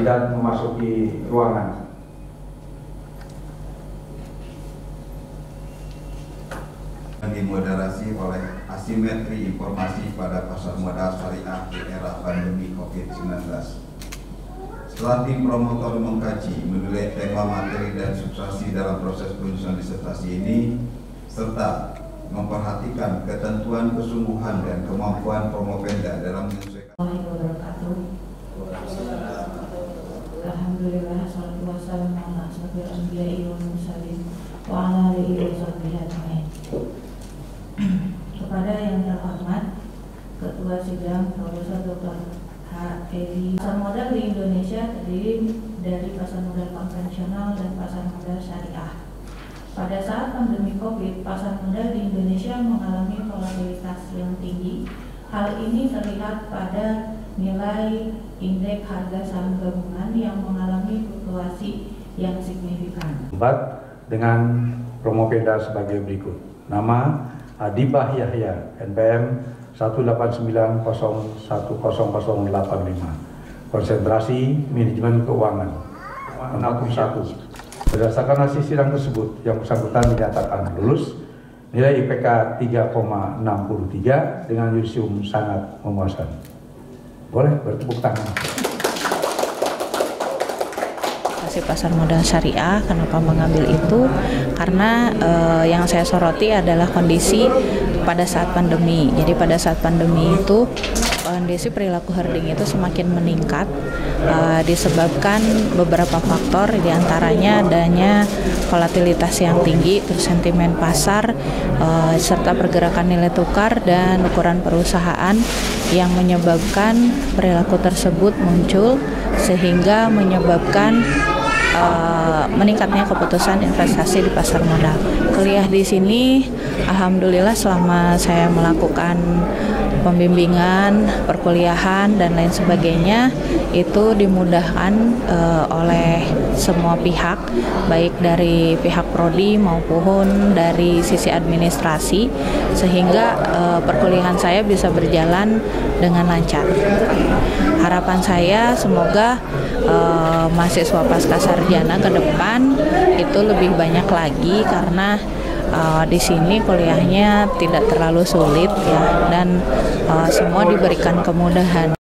kandidat memasuki ruangan. Dimoderasi oleh asimetri informasi pada pasar modal syariah di era pandemi COVID-19. Setelah tim promotor mengkaji, menilai tema materi dan substansi dalam proses penyusunan disertasi ini, serta memperhatikan ketentuan kesungguhan dan kemampuan Promopenda dalam menyesuaikan. Alhamdulillah, salatu wassalamu ala asyrofil anbiya'i wal mursalin wa ala alihi wa sahbihi ajmain. Kepada yang terhormat Ketua Sidang Profesor Dr. H. Edi, pasar modal di Indonesia terdiri dari pasar modal konvensional dan pasar modal syariah. Pada saat pandemi COVID, pasar modal di Indonesia mengalami volatilitas yang tinggi. Hal ini terlihat pada nilai indeks harga saham gabungan yang mengalami fluktuasi yang signifikan. Dengan Promopenda sebagai berikut. Nama Adibah Yahya, NPM 189010085. Konsentrasi Manajemen Keuangan. 61. Berdasarkan hasil sidang tersebut, yang bersangkutan dinyatakan lulus. Nilai IPK 3,63 dengan yudisium sangat memuaskan. Boleh bertepuk tangan. Pasar modal syariah, kenapa mengambil itu? Karena yang saya soroti adalah kondisi pada saat pandemi. Jadi pada saat pandemi itu kondisi perilaku herding itu semakin meningkat disebabkan beberapa faktor, diantaranya adanya volatilitas yang tinggi, terus sentimen pasar, serta pergerakan nilai tukar dan ukuran perusahaan yang menyebabkan perilaku tersebut muncul sehingga menyebabkan meningkatnya keputusan investasi di pasar modal. Kuliah di sini, alhamdulillah selama saya melakukan pembimbingan, perkuliahan dan lain sebagainya itu dimudahkan oleh semua pihak, baik dari pihak prodi maupun dari sisi administrasi, sehingga perkuliahan saya bisa berjalan dengan lancar. Harapan saya semoga mahasiswa pasca sarjana ke depan itu lebih banyak lagi, karena di sini kuliahnya tidak terlalu sulit ya, dan semua diberikan kemudahan.